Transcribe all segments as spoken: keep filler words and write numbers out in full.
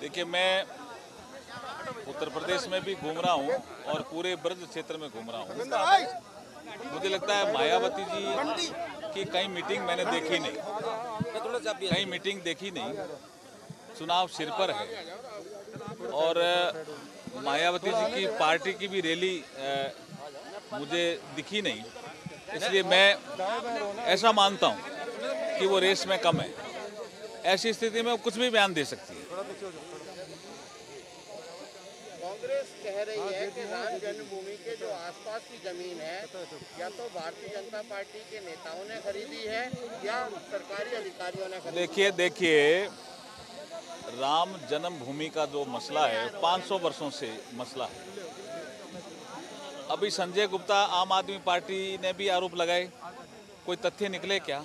देखिए, मैं उत्तर प्रदेश में भी घूम रहा हूँ और पूरे ब्रज क्षेत्र में घूम रहा हूँ। मुझे लगता है मायावती जी की कई मीटिंग मैंने देखी नहीं, कई मीटिंग देखी नहीं। चुनाव सिर पर है और मायावती जी की पार्टी की भी रैली मुझे दिखी नहीं, इसलिए मैं ऐसा मानता हूँ कि वो रेस में कम है। ऐसी स्थिति में वो कुछ भी बयान दे सकती है। कांग्रेस कह रही है कि राम जन्मभूमि के जो आसपास की जमीन है या तो भारतीय जनता पार्टी के नेताओं ने खरीदी है या सरकारी अधिकारियों ने खरीदी। देखिए देखिए राम जन्मभूमि का जो मसला है पाँच सौ वर्षों से मसला है। अभी संजय गुप्ता आम आदमी पार्टी ने भी आरोप लगाए, कोई तथ्य निकले क्या?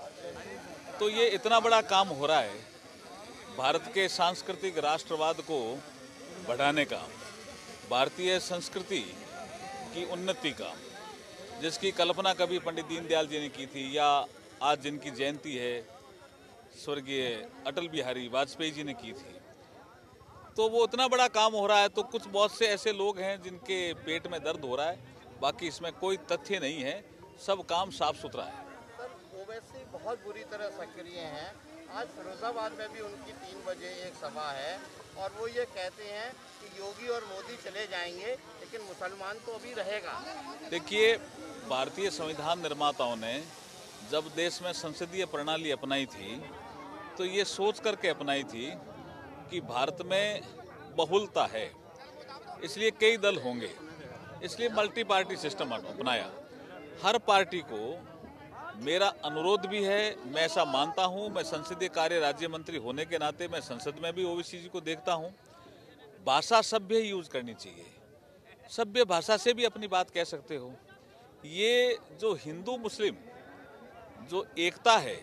तो ये इतना बड़ा काम हो रहा है भारत के सांस्कृतिक राष्ट्रवाद को बढ़ाने का, भारतीय संस्कृति की उन्नति का, जिसकी कल्पना कभी पंडित दीनदयाल जी ने की थी या आज जिनकी जयंती है स्वर्गीय अटल बिहारी वाजपेयी जी ने की थी। तो वो इतना बड़ा काम हो रहा है तो कुछ बहुत से ऐसे लोग हैं जिनके पेट में दर्द हो रहा है, बाकी इसमें कोई तथ्य नहीं है, सब काम साफ सुथरा है। सर, ओवैसी बहुत बुरी तरह सक्रिय हैं। आज फिरोजाबाद में भी उनकी तीन बजे एक सभा है और वो ये कहते हैं कि योगी और मोदी चले जाएंगे लेकिन मुसलमान तो अभी रहेगा। देखिए, भारतीय संविधान निर्माताओं ने जब देश में संसदीय प्रणाली अपनाई थी तो ये सोच करके अपनाई थी कि भारत में बहुलता है, इसलिए कई दल होंगे, इसलिए मल्टी पार्टी सिस्टम अपनाया। हर पार्टी को मेरा अनुरोध भी है, मैं ऐसा मानता हूं, मैं संसदीय कार्य राज्य मंत्री होने के नाते मैं संसद में भी ओवैसी जी को देखता हूं। भाषा सभ्य ही यूज करनी चाहिए, सभ्य भाषा से भी अपनी बात कह सकते हो। ये जो हिंदू मुस्लिम जो एकता है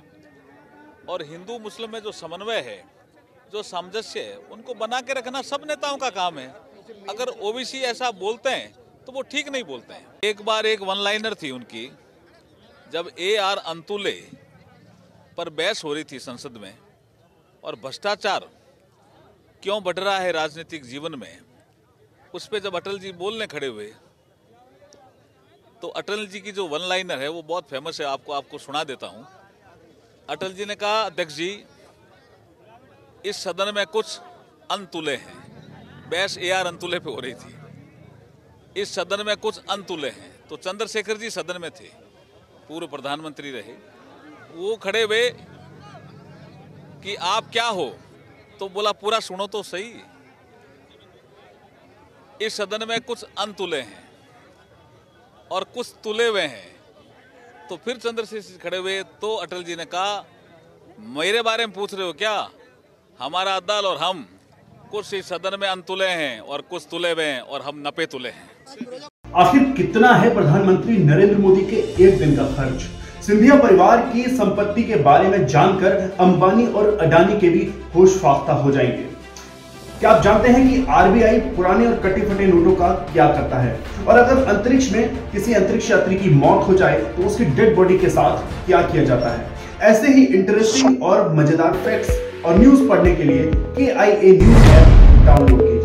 और हिंदू मुस्लिम में जो समन्वय है, जो सामंजस्य है, उनको बना के रखना सब नेताओं का काम है। अगर ओबीसी ऐसा बोलते हैं तो वो ठीक नहीं बोलते हैं। एक बार एक वन लाइनर थी उनकी, जब ए आर अंतुले पर बहस हो रही थी संसद में और भ्रष्टाचार क्यों बढ़ रहा है राजनीतिक जीवन में, उस पर जब अटल जी बोलने खड़े हुए तो अटल जी की जो वन लाइनर है वो बहुत फेमस है, आपको आपको सुना देता हूं। अटल जी ने कहा, अध्यक्ष जी इस सदन में कुछ अनतुले हैं। बहस ए आर अंतुले पे हो रही थी, इस सदन में कुछ अनतुले हैं। तो चंद्रशेखर जी सदन में थे, पूर्व प्रधानमंत्री रहे, वो खड़े हुए कि आप क्या हो, तो बोला पूरा सुनो तो सही, इस सदन में कुछ अनतुले हैं और कुछ तुले हुए हैं। तो फिर चंद्रशेखर जी खड़े हुए तो अटल जी ने कहा, मेरे बारे में पूछ रहे हो क्या? हमारा दल और हम कुछ इस सदन में अनतुले हैं और कुछ तुले हुए हैं और हम नपे तुले हैं। आखिर कितना है प्रधानमंत्री नरेंद्र मोदी के एक दिन का खर्च? सिंधिया परिवार की संपत्ति के बारे में जानकर अंबानी और अडानी के भी होश फाख्ता हो जाएंगे। क्या आप जानते हैं कि आरबीआई पुराने और कटे फटे नोटों का क्या करता है? और अगर अंतरिक्ष में किसी अंतरिक्ष यात्री की मौत हो जाए तो उसकी डेड बॉडी के साथ क्या किया जाता है? ऐसे ही इंटरेस्टिंग और मजेदार फैक्ट्स और न्यूज पढ़ने के लिए K I A news app download कीजिए।